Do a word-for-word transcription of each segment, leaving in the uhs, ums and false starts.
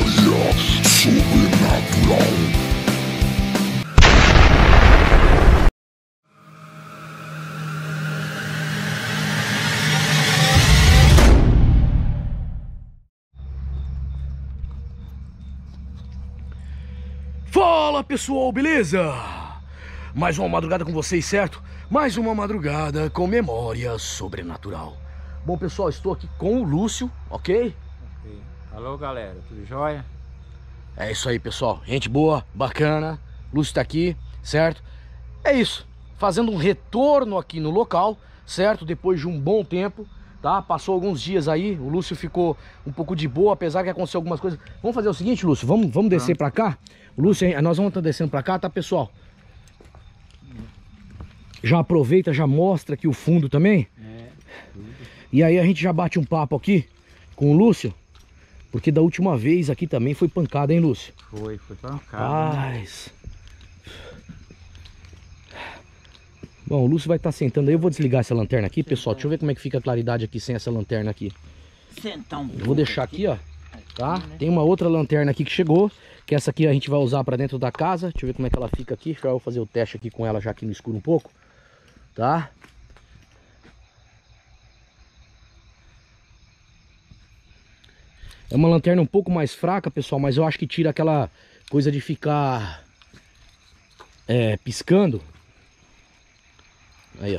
Memória sobrenatural. Fala pessoal, beleza? Mais uma madrugada com vocês, certo? Mais uma madrugada com memória sobrenatural. Bom pessoal, estou aqui com o Lúcio, ok? Ok. Alô galera, tudo jóia? É isso aí pessoal, gente boa, bacana. Lúcio tá aqui, certo? É isso, fazendo um retorno aqui no local, certo? Depois de um bom tempo, tá? Passou alguns dias aí, o Lúcio ficou um pouco de boa, apesar que aconteceu algumas coisas. Vamos fazer o seguinte, Lúcio, vamos, vamos descer ah. pra cá? Lúcio, nós vamos estar descendo pra cá, tá pessoal? Já aproveita, já mostra aqui o fundo também. É, e aí a gente já bate um papo aqui com o Lúcio. Porque da última vez aqui também foi pancada, hein, Lúcio? Foi, foi pancada. Mas... Bom, o Lúcio vai estar sentando aí. Eu vou desligar essa lanterna aqui, pessoal. Deixa eu ver como é que fica a claridade aqui sem essa lanterna aqui. Sentar um pouco. Eu vou deixar aqui, ó. Tá? Tem uma outra lanterna aqui que chegou. Que essa aqui a gente vai usar pra dentro da casa. Deixa eu ver como é que ela fica aqui. Já vou fazer o teste aqui com ela já aqui no escuro um pouco. Tá? É uma lanterna um pouco mais fraca, pessoal, mas eu acho que tira aquela coisa de ficar é, piscando. Aí, ó.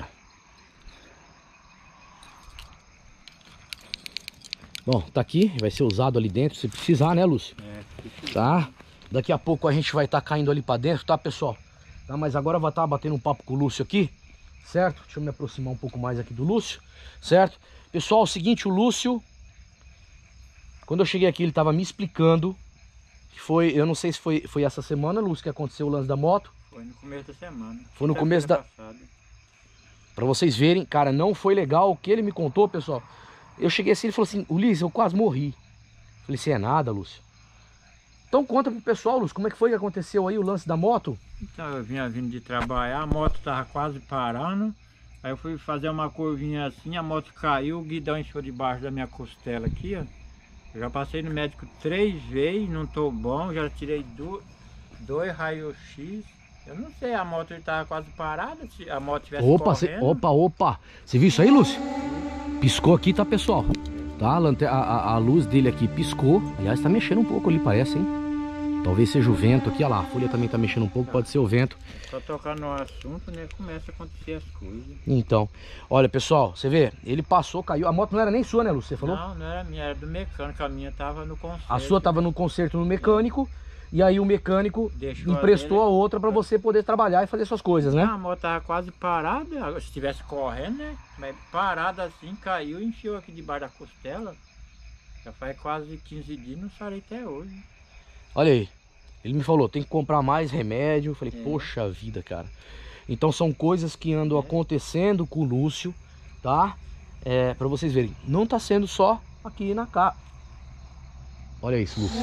Bom, tá aqui, vai ser usado ali dentro, se precisar, né, Lúcio? É. Tá? Daqui a pouco a gente vai estar tá caindo ali pra dentro, tá, pessoal? Tá, mas agora eu vou estar tá batendo um papo com o Lúcio aqui. Certo? Deixa eu me aproximar um pouco mais aqui do Lúcio, certo? Pessoal, é o seguinte, o Lúcio, quando eu cheguei aqui, ele tava me explicando que foi, eu não sei se foi, foi essa semana, Lúcio, que aconteceu o lance da moto. Foi no começo da semana. Foi no começo da... Passada. Pra vocês verem, cara, não foi legal o que ele me contou, pessoal. Eu cheguei assim, ele falou assim, Ulisses, eu quase morri. Falei, isso é nada, Lúcio. Então conta pro pessoal, Lúcio, como é que foi que aconteceu aí o lance da moto? Então, eu vinha vindo de trabalhar, a moto tava quase parando. Aí eu fui fazer uma curvinha assim, a moto caiu, o guidão encheu debaixo da minha costela aqui, ó. Eu já passei no médico três vezes, não tô bom, já tirei do, dois raios-x. Eu não sei, a moto tava quase parada, se a moto tivesse opa, correndo. Cê, opa, opa, você viu isso aí, Lúcio? Piscou aqui, tá, pessoal? Tá, a, lanter... a, a, a luz dele aqui piscou. Aliás, tá mexendo um pouco ali, parece, hein? Talvez seja o vento aqui, olha lá, a folha também tá mexendo um pouco, pode ser o vento. Só tocar no assunto, né, começa a acontecer as coisas. Então, olha pessoal, você vê, ele passou, caiu, a moto não era nem sua, né, Lúcio, você falou? Não, não era minha, era do mecânico, a minha tava no conserto. A sua tava no conserto no mecânico, é. E aí o mecânico deixou emprestou a, a outra pra você poder trabalhar e fazer suas coisas, né? Não, a moto tava quase parada, se tivesse correndo, né, mas parada assim, caiu e encheu aqui debaixo da costela. Já faz quase quinze dias, não sarei até hoje. Olha aí. Ele me falou, tem que comprar mais remédio. Eu falei, é. Poxa vida, cara. Então são coisas que andam é. acontecendo com o Lúcio, tá? É, pra vocês verem, não tá sendo só aqui na casa. Olha isso, Lúcio.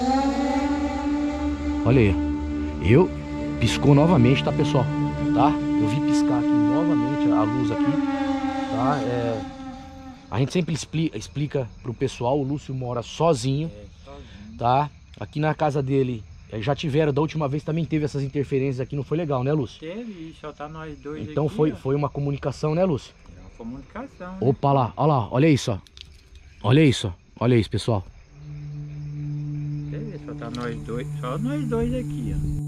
Olha aí. Eu, piscou novamente, tá, pessoal? Tá? Eu vi piscar aqui novamente a luz aqui, tá? É, a gente sempre explica, explica pro pessoal, o Lúcio mora sozinho, é, sozinho. Tá? Aqui na casa dele... Já tiveram, da última vez também teve essas interferências aqui, não foi legal, né, Lúcio? Teve, só tá nós dois Então aqui, foi, ó. foi uma comunicação, né, Lúcio? É uma comunicação, né? Opa, lá, olha lá, olha isso, ó. Olha isso, ó. Olha isso, pessoal. Teve, só tá nós dois, só nós dois aqui, ó.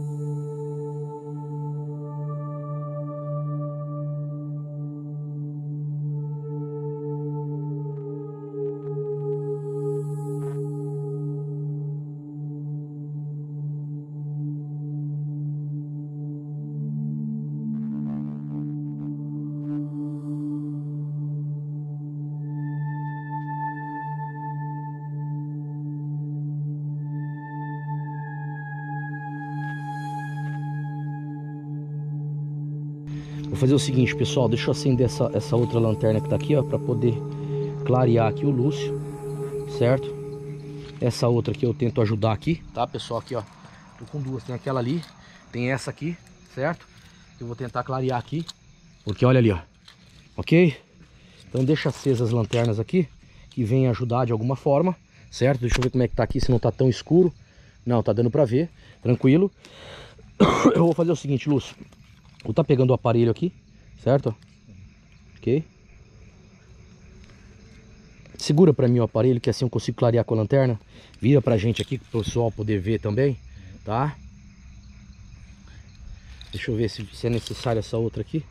Vou fazer o seguinte, pessoal, deixa eu acender essa, essa outra lanterna que tá aqui, ó, pra poder clarear aqui o Lúcio, certo? Essa outra aqui eu tento ajudar aqui, tá, pessoal? Aqui, ó, tô com duas, tem aquela ali, tem essa aqui, certo? Eu vou tentar clarear aqui, porque olha ali, ó, ok? Então deixa acesas as lanternas aqui, que vem ajudar de alguma forma, certo? Deixa eu ver como é que tá aqui, se não tá tão escuro. Não, tá dando pra ver, tranquilo. Eu vou fazer o seguinte, Lúcio. Vou tá pegando o aparelho aqui, certo? Ok. Segura pra mim o aparelho, que assim eu consigo clarear com a lanterna. Vira pra gente aqui, pro pessoal poder ver também, tá? Deixa eu ver se, se é necessário essa outra aqui.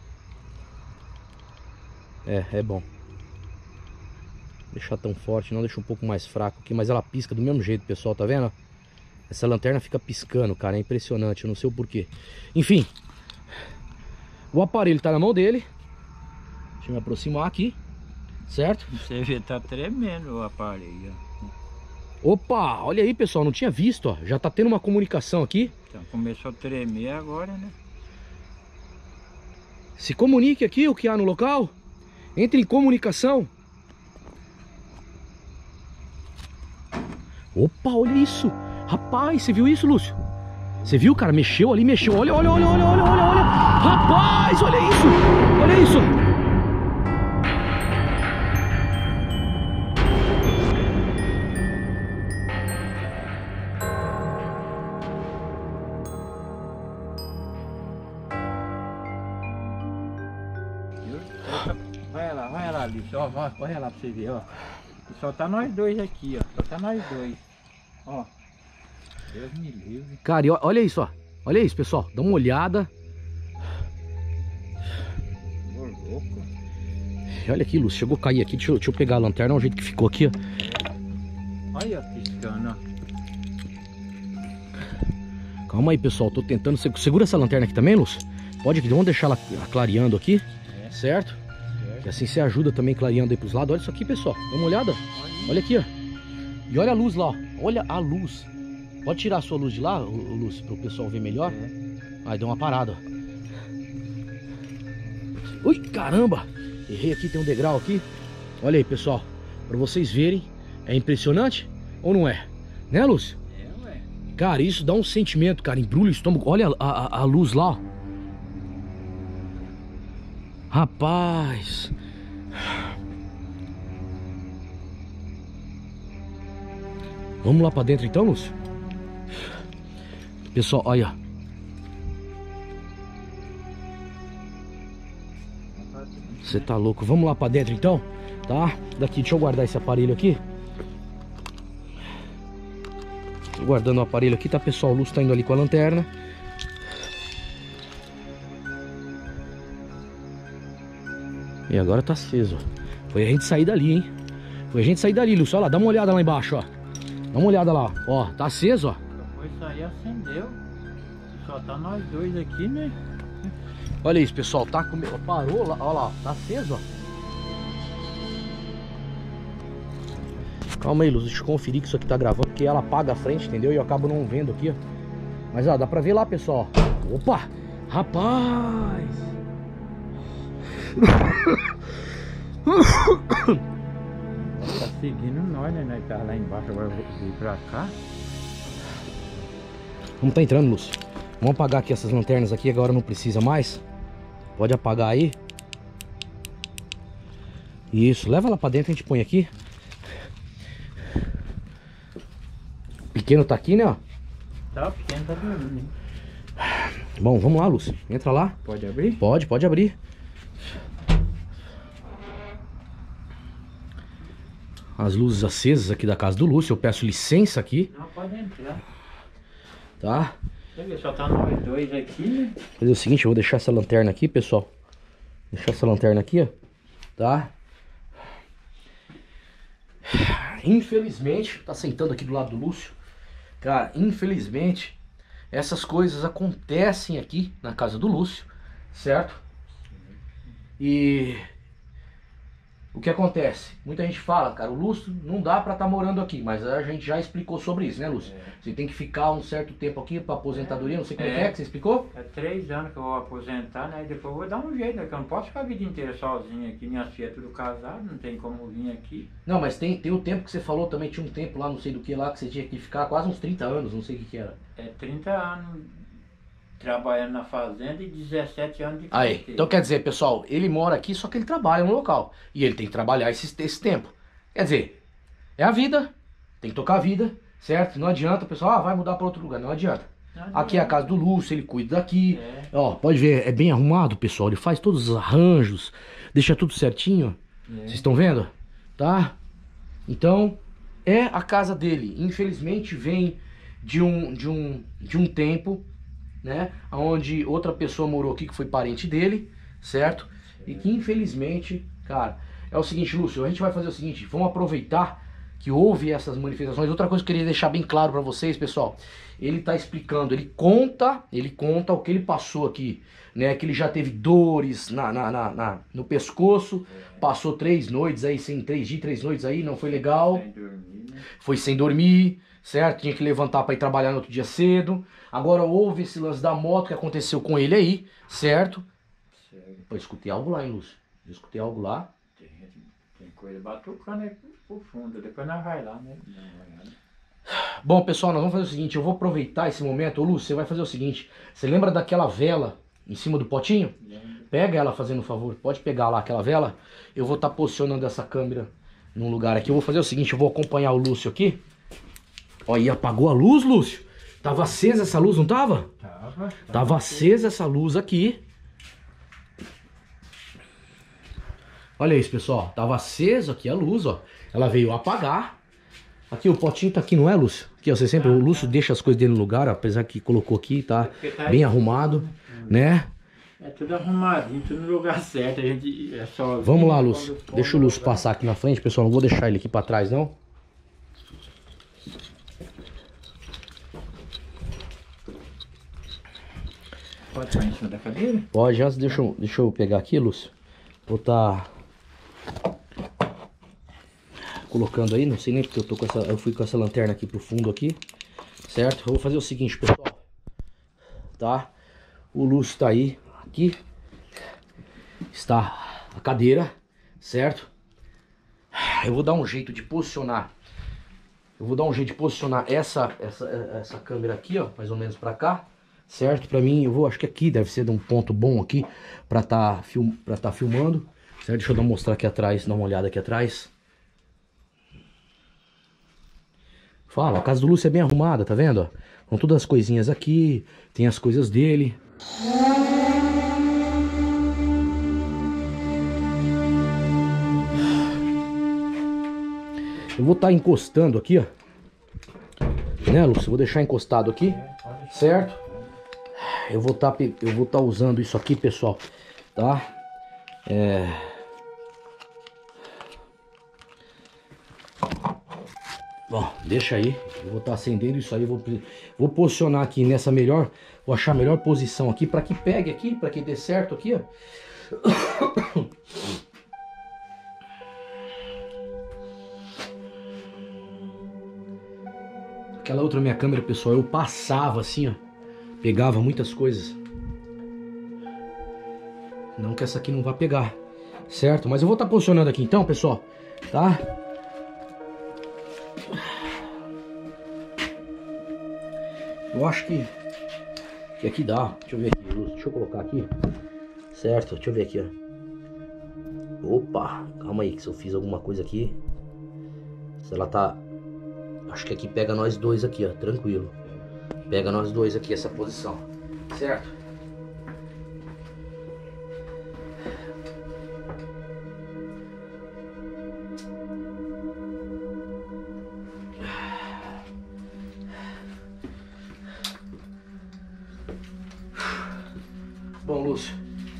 É, é bom. Deixar tão forte, não deixa um pouco mais fraco aqui, mas ela pisca do mesmo jeito, pessoal, tá vendo? Essa lanterna fica piscando, cara, é impressionante, eu não sei o porquê. Enfim, o aparelho tá na mão dele. Deixa eu me aproximar aqui, certo? Você vê, tá tremendo o aparelho. Opa, olha aí, pessoal, não tinha visto, ó. Já tá tendo uma comunicação aqui. Então começou a tremer agora, né? Se comunique aqui o que há no local. Entre em comunicação. Opa, olha isso. Rapaz, você viu isso, Lúcio? Você viu, cara? Mexeu ali, mexeu. Olha, olha, olha, olha, olha, olha, olha. Rapaz, olha isso. Olha isso. Vai lá, vai lá, Lúcio. Ó, ó, corre lá pra você ver, ó. Só tá nós dois aqui, ó. Só tá nós dois. Ó. Deus me livre. Cara, e olha isso, ó. Olha isso, pessoal. Dá uma olhada. Ô, louco. Olha aqui, Lúcio. Chegou a cair aqui. Deixa eu, deixa eu pegar a lanterna. Olha o jeito que ficou aqui, ó. Olha piscando, ó. Calma aí, pessoal. Tô tentando... Segura essa lanterna aqui também, Lúcio. Pode, vamos deixar ela clareando aqui. É. Certo? Certo? Que assim você ajuda também clareando aí pros lados. Olha isso aqui, pessoal. Dá uma olhada. Olha, olha aqui, ó. E olha a luz lá, ó. Olha a luz. Pode tirar a sua luz de lá, Lúcio, para o pessoal ver melhor. É. Aí deu uma parada. Ui, caramba! Errei aqui, tem um degrau aqui. Olha aí, pessoal. Para vocês verem. É impressionante? Ou não é? Né, Lúcio? É, ué. Cara, isso dá um sentimento, cara. Embrulha o estômago. Olha a, a, a luz lá, ó. Rapaz. Vamos lá para dentro então, Lúcio? Pessoal, olha. Você tá louco? Vamos lá para dentro então, tá? Daqui, deixa eu guardar esse aparelho aqui. Tô guardando o aparelho aqui, tá, pessoal? O Lúcio tá indo ali com a lanterna. E agora tá aceso. Foi a gente sair dali, hein? Foi a gente sair dali, Lúcio. Olha lá, dá uma olhada lá embaixo, ó. Dá uma olhada lá, ó. Tá aceso, ó. Depois sair acendeu. Só tá nós dois aqui, né? Olha isso, pessoal. Tá com... Parou lá, ó lá. Tá aceso, ó. Calma aí, Luz. Deixa eu conferir que isso aqui tá gravando. Porque ela apaga a frente, entendeu? E eu acabo não vendo aqui, ó. Mas, ó, dá pra ver lá, pessoal. Opa! Rapaz! Tá seguindo nós, né? Nós tá lá embaixo, agora eu vou vir pra cá. Vamos tá entrando, Lúcio. Vamos apagar aqui essas lanternas aqui, agora não precisa mais. Pode apagar aí. Isso, leva lá pra dentro, a gente põe aqui. Pequeno tá aqui, né, ó. Tá, o pequeno tá dormindo. Bom, vamos lá, Lúcio. Entra lá. Pode abrir? Pode, pode abrir. As luzes acesas aqui da casa do Lúcio. Eu peço licença aqui. Não, pode entrar. Tá? Você vê, só tá nós dois aqui, né? Vou fazer o seguinte, eu vou deixar essa lanterna aqui, pessoal. Deixar essa lanterna aqui, ó. Tá? Infelizmente, tá sentando aqui do lado do Lúcio. Cara, infelizmente, essas coisas acontecem aqui na casa do Lúcio, certo? E o que acontece? Muita gente fala, cara, o Lúcio não dá pra estar tá morando aqui, mas a gente já explicou sobre isso, né, Lúcio? É. Você tem que ficar um certo tempo aqui pra aposentadoria, não sei como é, é que é que você explicou? É três anos que eu vou aposentar, né? E depois eu vou dar um jeito, né? Que eu não posso ficar a vida inteira sozinho aqui. Minhas filhas tudo casado, não tem como vir aqui. Não, mas tem, tem o tempo que você falou também, tinha um tempo lá, não sei do que lá, que você tinha que ficar quase uns trinta anos, não sei o que que era. É trinta anos trabalhando na fazenda e dezessete anos de Aí, carteira. então quer dizer, pessoal, ele mora aqui, só que ele trabalha no local. E ele tem que trabalhar esse, esse tempo. Quer dizer, é a vida, tem que tocar a vida, certo? Não adianta, pessoal, ah, vai mudar para outro lugar, não adianta. Aqui é a casa do Lúcio, ele cuida daqui. É. Ó, pode ver, é bem arrumado, pessoal. Ele faz todos os arranjos, deixa tudo certinho. Vocês é. estão vendo? Tá? Então, é a casa dele. Infelizmente, vem de um, de um, de um tempo, né? Onde outra pessoa morou aqui, que foi parente dele, certo? E que, infelizmente, cara, é o seguinte, Lúcio, a gente vai fazer o seguinte, vamos aproveitar que houve essas manifestações. Outra coisa que eu queria deixar bem claro pra vocês, pessoal, ele tá explicando, ele conta, ele conta o que ele passou aqui, né, que ele já teve dores na, na, na, na no pescoço, passou três noites aí, sem três dias, três noites aí, não foi legal, sem dormir, né? Foi sem dormir, certo, tinha que levantar pra ir trabalhar no outro dia cedo. Agora houve esse lance da moto que aconteceu com ele aí, certo? Certo. Eu escutei algo lá, hein, Lúcio? Eu escutei algo lá. Tem, tem coisa batucando aí pro fundo, depois nós vai lá, né? Bom, pessoal, nós vamos fazer o seguinte, eu vou aproveitar esse momento. Ô, Lúcio, você vai fazer o seguinte, você lembra daquela vela em cima do potinho? Lembra. Pega ela fazendo um favor, pode pegar lá aquela vela. Eu vou estar tá posicionando essa câmera num lugar aqui. Eu vou fazer o seguinte, eu vou acompanhar o Lúcio aqui. Ó, e apagou a luz, Lúcio? Tava acesa essa luz, não tava? Tava. Tava, tava acesa essa luz aqui. Olha isso, pessoal. Tava acesa aqui a luz, ó. Ela veio apagar. Aqui o potinho tá aqui, não é, Lúcio? Aqui, ó, você sempre, o Lúcio deixa as coisas dele no lugar, ó, apesar que colocou aqui, tá, tá bem arrumado, né? É tudo arrumadinho, tudo no lugar certo, a gente é só... Vamos lá, Lúcio. Deixa o Lúcio passar aqui na frente, pessoal, não vou deixar ele aqui pra trás, não. Pode sair em cima da cadeira? Pode, antes deixa eu, deixa eu pegar aqui, Lúcio. Vou tá... colocando aí, não sei nem porque eu tô com essa, eu fui com essa lanterna aqui pro fundo aqui, certo? Eu vou fazer o seguinte, pessoal, tá? O Lúcio tá aí, aqui está a cadeira, certo? Eu vou dar um jeito de posicionar, eu vou dar um jeito de posicionar essa, essa, essa câmera aqui, ó, mais ou menos pra cá, certo? Pra mim, eu vou, acho que aqui deve ser de um ponto bom aqui pra tá, film, pra tá filmando, certo? Deixa eu dar, mostrar aqui atrás, dar uma olhada aqui atrás. Fala, a casa do Lúcio é bem arrumada, tá vendo? Com todas as coisinhas aqui, tem as coisas dele. Eu vou estar encostando aqui, ó. Né, Lúcio? Eu vou deixar encostado aqui, certo? Eu vou estar, eu vou estar usando isso aqui, pessoal, tá? É... Bom, deixa aí, eu vou estar acendendo isso aí, vou, vou posicionar aqui nessa melhor, vou achar a melhor posição aqui para que pegue aqui, para que dê certo aqui, ó. Aquela outra minha câmera, pessoal, eu passava assim, ó, pegava muitas coisas. Não que essa aqui não vá pegar, certo? Mas eu vou estar posicionando aqui então, pessoal, tá? Eu acho que, que aqui dá. Deixa eu ver aqui, deixa eu colocar aqui. Certo, deixa eu ver aqui, ó. Opa, calma aí, que se eu fiz alguma coisa aqui. Se ela tá... Acho que aqui pega nós dois aqui, ó, tranquilo. Pega nós dois aqui, essa posição. Certo? Bom, Lúcio,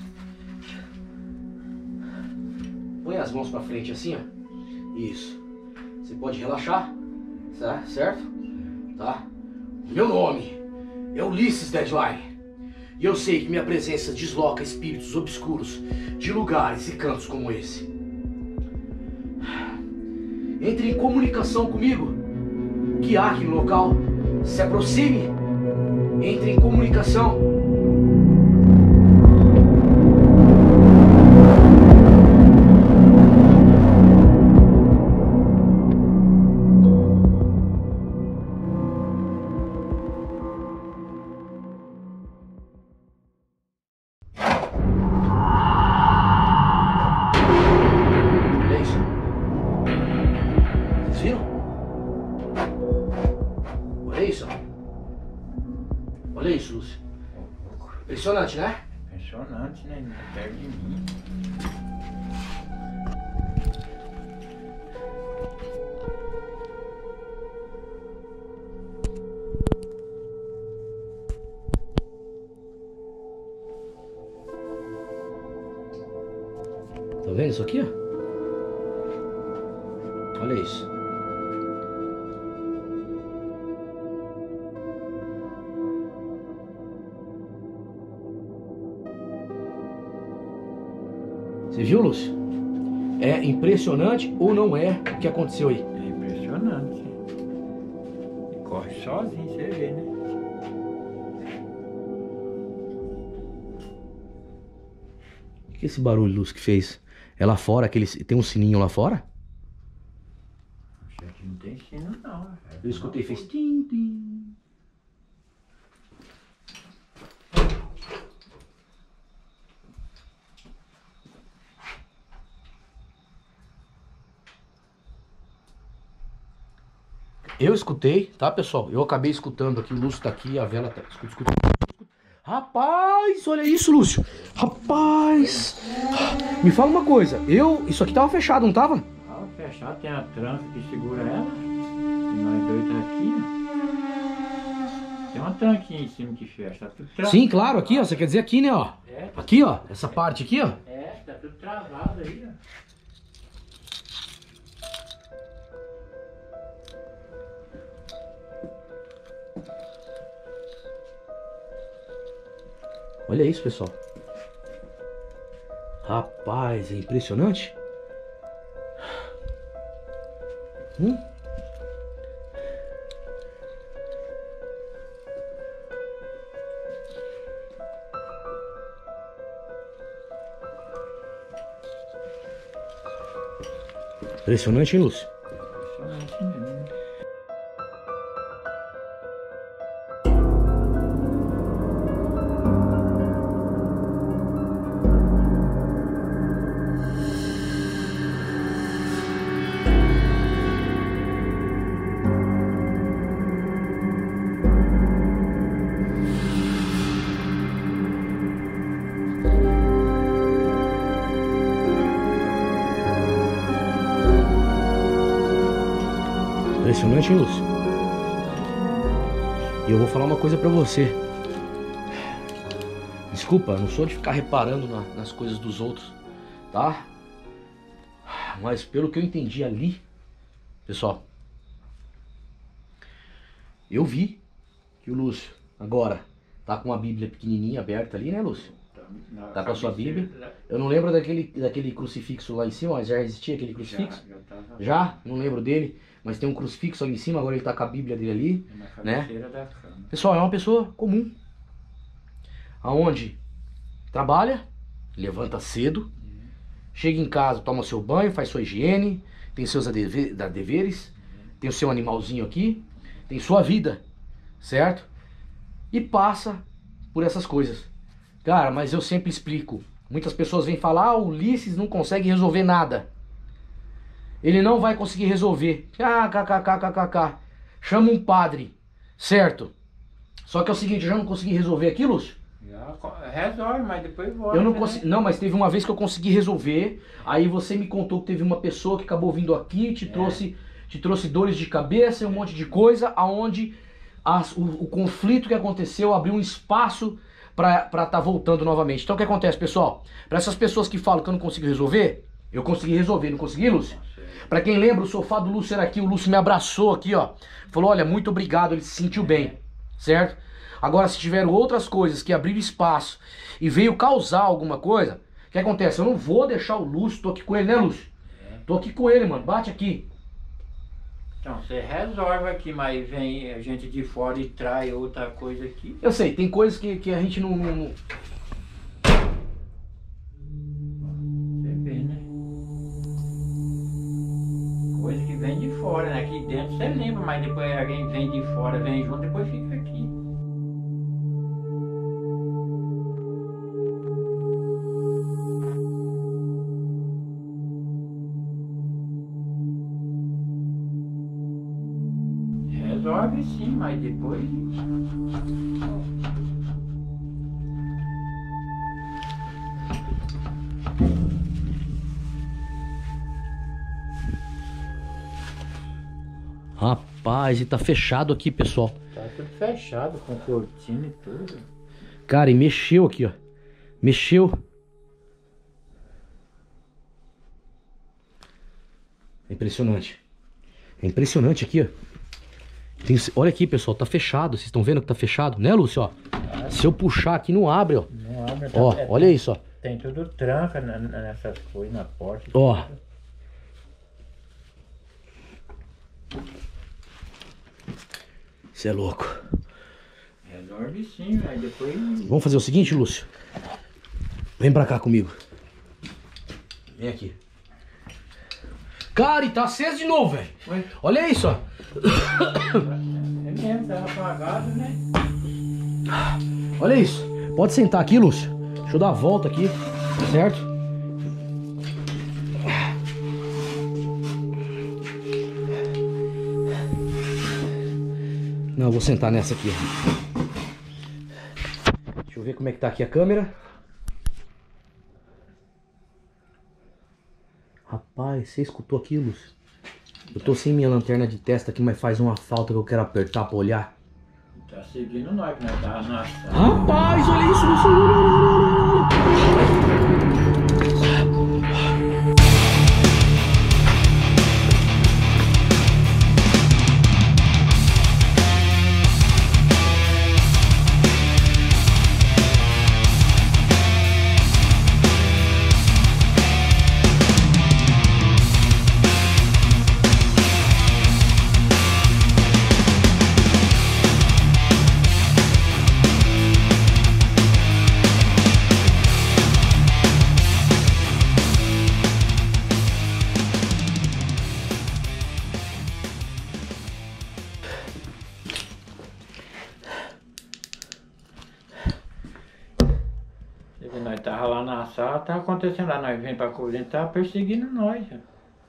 põe as mãos pra frente assim, ó. Isso. Você pode relaxar, certo? Tá? Meu nome é Ulisses Deadline. E eu sei que minha presença desloca espíritos obscuros de lugares e cantos como esse. Entre em comunicação comigo. O que há aqui no local? Se aproxime. Entre em comunicação. isso, ó. Olha isso, Lúcio. Impressionante, né? Impressionante, né? Perto de mim. Tá vendo isso aqui, ó? Olha isso. Você viu, Lúcio? É impressionante ou não é o que aconteceu aí? É impressionante. E corre sozinho, você vê, né? O que é esse barulho, Lúcio, que fez? É lá fora, aquele... tem um sininho lá fora? Aqui não tem sino, não. Eu escutei, fez tim, tim. Eu escutei, tá, pessoal? Eu acabei escutando aqui, o Lúcio tá aqui, a vela tá... Escuta, escuta. Rapaz, olha isso, Lúcio. Rapaz. Me fala uma coisa. Eu... Isso aqui tava fechado, não tava? Tava fechado, tem a tranca que segura ela. E nós dois tá aqui, ó. Tem uma tranquinha em cima que fecha, tá tudo travado. Sim, claro, aqui, ó. Você quer dizer aqui, né, ó. É, tá Aqui, ó. Essa parte aqui, ó. É, tá tudo travado aí, ó. Olha isso, pessoal. Rapaz, é impressionante. Hum? Impressionante, hein, Lúcio? Impressionante mesmo. Impressionante, hein, Lúcio? E eu vou falar uma coisa pra você. Desculpa, não sou de ficar reparando na, nas coisas dos outros, tá? Mas pelo que eu entendi ali, pessoal, eu vi que o Lúcio agora tá com a Bíblia pequenininha aberta ali, né, Lúcio? Tá com a sua Bíblia. Eu não lembro daquele, daquele crucifixo lá em cima, mas já existia aquele crucifixo? Já, já, tava... já? Não lembro dele, mas tem um crucifixo ali em cima, agora ele tá com a Bíblia dele ali, na né? da cama. Pessoal, é uma pessoa comum, aonde trabalha, levanta cedo, chega em casa, toma seu banho, faz sua higiene, tem seus adeve- deveres, tem o seu animalzinho aqui, tem sua vida, certo? E passa por essas coisas. Cara, mas eu sempre explico. Muitas pessoas vêm falar, ah, o Ulisses não consegue resolver nada. Ele não vai conseguir resolver. Ah, kkkkkk. Chama um padre, certo? Só que é o seguinte, eu já não consegui resolver aqui, Lúcio? Já resolve, mas depois volta. Eu não né? consegui. Não, mas teve uma vez que eu consegui resolver. Aí você me contou que teve uma pessoa que acabou vindo aqui, te É. trouxe, te trouxe dores de cabeça e um monte de coisa, aonde as, o, o conflito que aconteceu abriu um espaço pra estar tá voltando novamente. Então o que acontece, pessoal? Para essas pessoas que falam que eu não consigo resolver, eu consegui resolver, não consegui, Lúcio? Pra quem lembra, o sofá do Lúcio era aqui, o Lúcio me abraçou aqui, ó. Falou, olha, muito obrigado, ele se sentiu bem, certo? Agora, se tiveram outras coisas que abriram espaço e veio causar alguma coisa, o que acontece? Eu não vou deixar o Lúcio, tô aqui com ele, né, Lúcio? Tô aqui com ele, mano, bate aqui. Então, você resolve aqui, mas vem a gente de fora e trai outra coisa aqui. Eu sei, tem coisas que, que a gente não... não... Você vê, né? Coisa que vem de fora, né? Aqui dentro você lembra, mas depois alguém vem de fora, vem junto, depois fica aqui. Resolve sim, mas depois... Rapaz, e tá fechado aqui, pessoal. Tá tudo fechado, com cortina e tudo. Cara, e mexeu aqui, ó. Mexeu. É impressionante. É impressionante aqui, ó. Tem, olha aqui, pessoal, tá fechado. Vocês estão vendo que tá fechado, né, Lúcio? Ó, se eu puxar aqui, não abre, ó. Não abre, Ó, é, olha tem, isso, ó. Tem tudo tranca na- nessas coisas, na porta. Ó. Isso é louco. Resolve sim, aí depois... Vamos fazer o seguinte, Lúcio. Vem pra cá comigo. Vem aqui. Cara, e tá aceso de novo, velho. Oi? Olha isso, ó. É mesmo, tava apagado, né? Olha isso. Pode sentar aqui, Lúcio. Deixa eu dar a volta aqui, certo? Não, eu vou sentar nessa aqui. Deixa eu ver como é que tá aqui a câmera. Rapaz, você escutou aqui, Lúcio? Eu tô sem minha lanterna de testa aqui, mas faz uma falta que eu quero apertar pra olhar. Tá seguindo nós, que nós tava na sala. Rapaz, olha isso, Lúcio. Olha, olha, olha, olha. Nós tava lá na sala, tava acontecendo lá, nós vem pra cozinha, tava perseguindo nós. Já.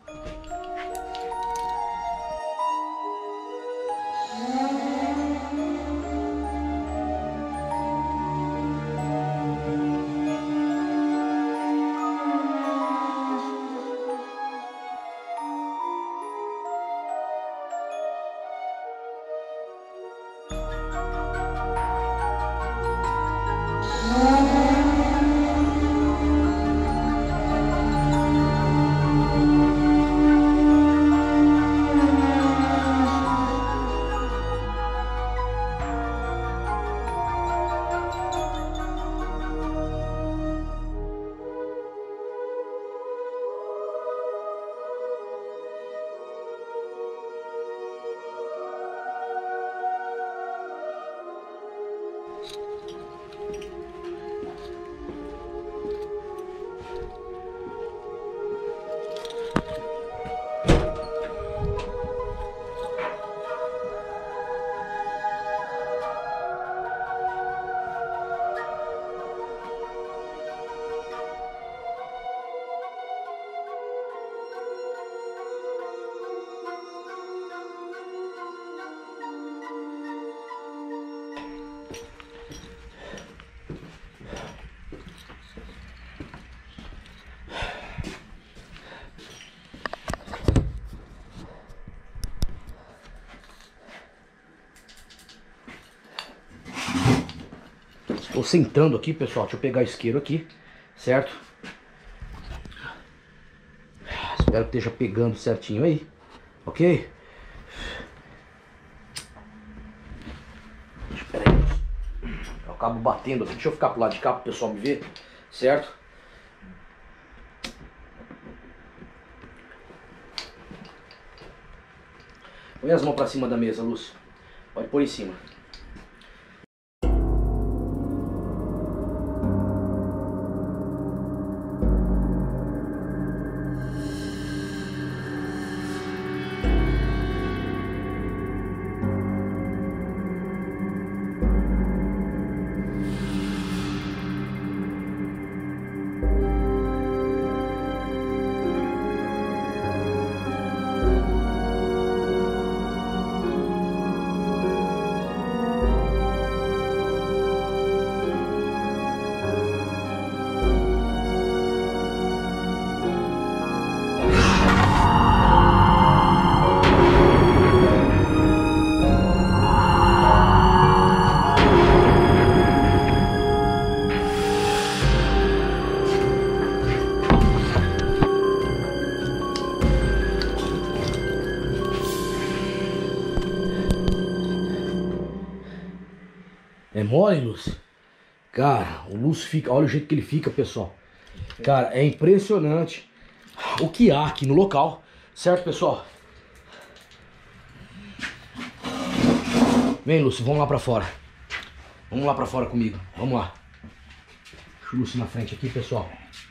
Estou sentando aqui, pessoal. Deixa eu pegar o isqueiro aqui, certo? Espero que esteja pegando certinho aí, ok? Espera aí. Eu acabo batendo aqui. Deixa eu ficar pro lado de cá para o pessoal me ver, certo? Põe as mãos para cima da mesa, Lúcio. Pode pôr em cima. É mole, Lúcio? Cara, o Lúcio fica... Olha o jeito que ele fica, pessoal. Cara, é impressionante o que há aqui no local. Certo, pessoal? Vem, Lúcio, vamos lá pra fora. Vamos lá pra fora comigo. Vamos lá. Deixa o Lúcio na frente aqui, pessoal.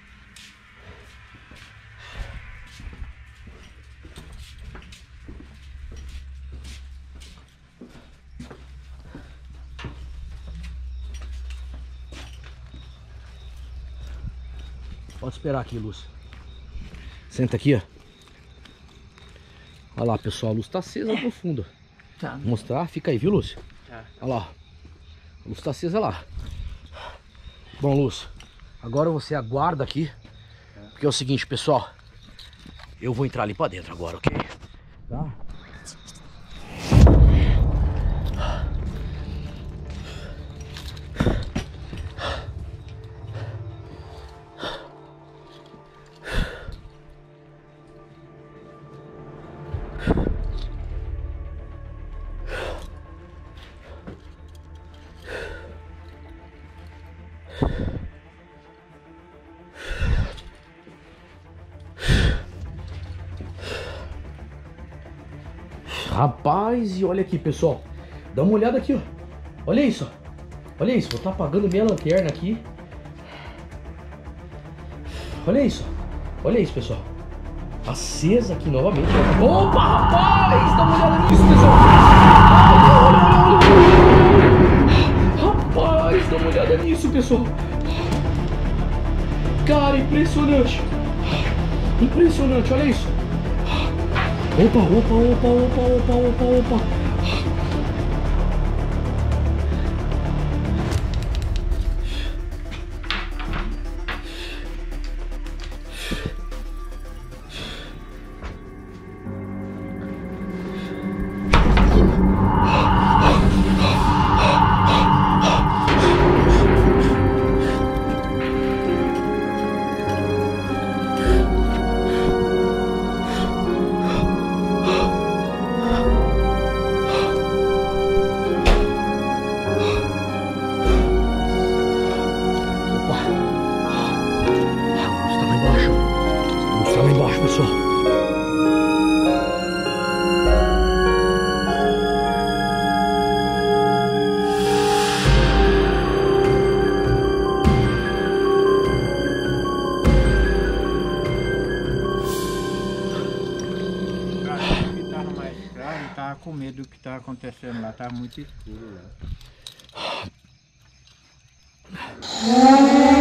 Pode esperar aqui, Lúcio. Senta aqui, ó. Olha lá, pessoal. A luz tá acesa no fundo. Tá. Vou mostrar. Fica aí, viu, Lúcio? Tá. Olha lá. A luz tá acesa lá. Bom, Lúcio, agora você aguarda aqui. Porque é o seguinte, pessoal. Eu vou entrar ali pra dentro agora, ok? Tá? Rapaz, e olha aqui, pessoal. Dá uma olhada aqui, ó. Olha isso, ó. Olha isso, vou estar apagando minha lanterna aqui. Olha isso, ó. Olha isso, pessoal. Acesa aqui novamente. Opa, rapaz! Dá uma olhada nisso, pessoal. Rapaz, dá uma olhada nisso, pessoal. Cara, impressionante. Impressionante, olha isso. Opa, opa, opa, opa, opa, opa, opa. Com medo do que tá acontecendo lá, tá muito escuro lá.